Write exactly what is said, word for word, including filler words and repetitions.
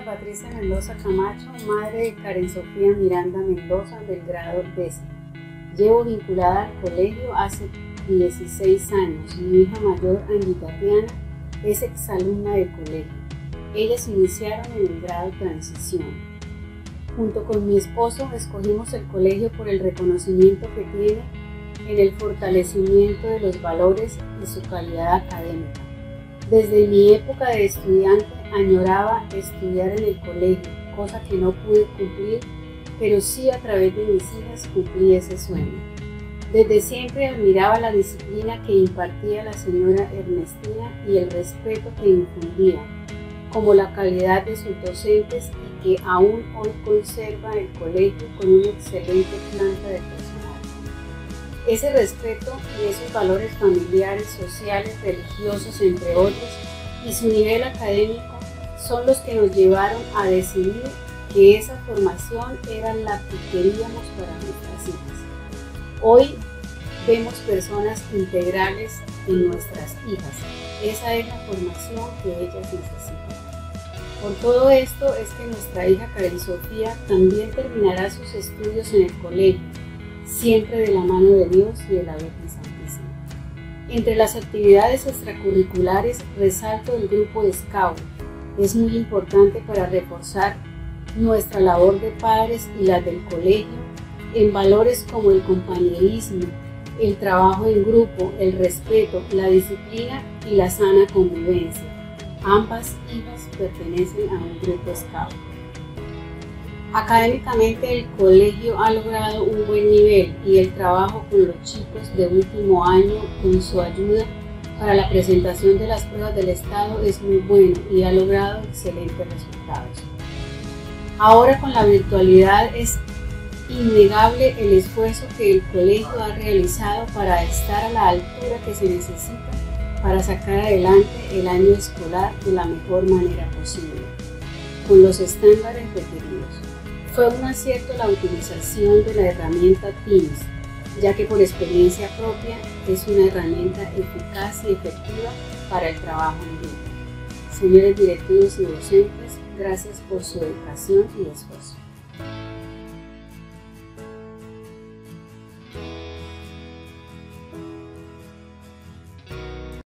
Patricia Mendoza Camacho, madre de Karen Sofía Miranda Mendoza del grado décimo. Llevo vinculada al colegio hace dieciséis años. Mi hija mayor, Angie Tatiana, es exalumna del colegio. Ellas se iniciaron en el grado transición. Junto con mi esposo escogimos el colegio por el reconocimiento que tiene en el fortalecimiento de los valores y su calidad académica. Desde mi época de estudiante añoraba estudiar en el colegio, cosa que no pude cumplir, pero sí a través de mis hijas cumplí ese sueño. Desde siempre admiraba la disciplina que impartía la señora Ernestina y el respeto que infundía, como la calidad de sus docentes y que aún hoy conserva el colegio con una excelente planta de personal. Ese respeto y esos valores familiares, sociales, religiosos, entre otros, y su nivel académico son los que nos llevaron a decidir que esa formación era la que queríamos para nuestras hijas. Hoy vemos personas integrales en nuestras hijas. Esa es la formación que ellas necesitan. Por todo esto es que nuestra hija Karen Sofía también terminará sus estudios en el colegio, siempre de la mano de Dios y de la Virgen Santísima. Entre las actividades extracurriculares resalto el grupo de Scout. Es muy importante para reforzar nuestra labor de padres y la del colegio en valores como el compañerismo, el trabajo en grupo, el respeto, la disciplina y la sana convivencia. Ambas hijas pertenecen a un grupo Scout. Académicamente el colegio ha logrado un buen nivel y el trabajo con los chicos de último año con su ayuda para la presentación de las pruebas del Estado es muy bueno y ha logrado excelentes resultados. Ahora con la virtualidad es innegable el esfuerzo que el colegio ha realizado para estar a la altura que se necesita para sacar adelante el año escolar de la mejor manera posible, con los estándares requeridos. Fue un acierto la utilización de la herramienta Teams, ya que por experiencia propia es una herramienta eficaz y efectiva para el trabajo en grupo. Señores directivos y docentes, gracias por su dedicación y esfuerzo.